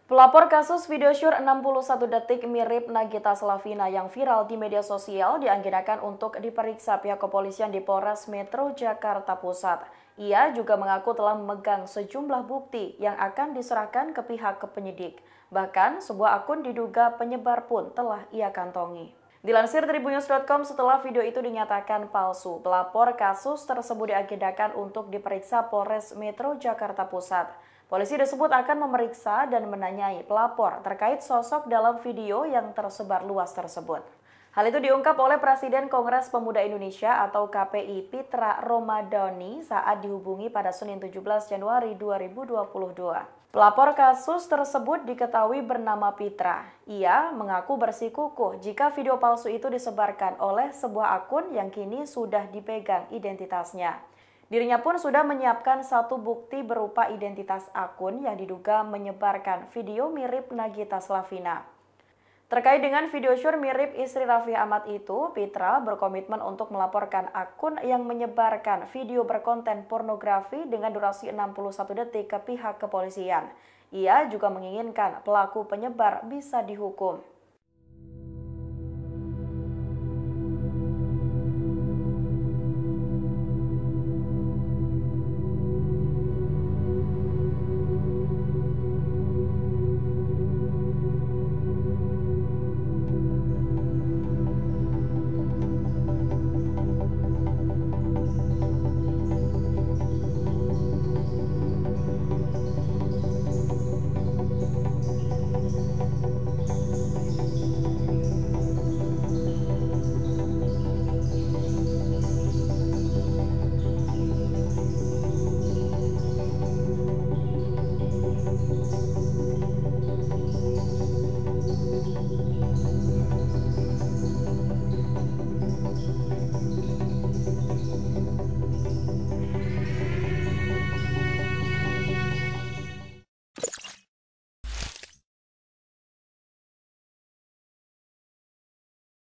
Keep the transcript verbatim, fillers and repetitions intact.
Pelapor kasus video syur enam puluh satu detik mirip Nagita Slavina yang viral di media sosial diagendakan untuk diperiksa pihak kepolisian di Polres Metro Jakarta Pusat. Ia juga mengaku telah memegang sejumlah bukti yang akan diserahkan ke pihak penyidik. Bahkan sebuah akun diduga penyebar pun telah ia kantongi. Dilansir dari tribunnews dot com, setelah video itu dinyatakan palsu, pelapor kasus tersebut diagendakan untuk diperiksa Polres Metro Jakarta Pusat. Polisi tersebut akan memeriksa dan menanyai pelapor terkait sosok dalam video yang tersebar luas tersebut. Hal itu diungkap oleh Presiden Kongres Pemuda Indonesia atau K P I Pitra Romadhani saat dihubungi pada Senin tujuh belas Januari dua ribu dua puluh dua. Pelapor kasus tersebut diketahui bernama Pitra. Ia mengaku bersikukuh jika video palsu itu disebarkan oleh sebuah akun yang kini sudah dipegang identitasnya. Dirinya pun sudah menyiapkan satu bukti berupa identitas akun yang diduga menyebarkan video mirip Nagita Slavina. Terkait dengan video syur mirip istri Raffi Ahmad itu, Pitra berkomitmen untuk melaporkan akun yang menyebarkan video berkonten pornografi dengan durasi enam puluh satu detik ke pihak kepolisian. Ia juga menginginkan pelaku penyebar bisa dihukum.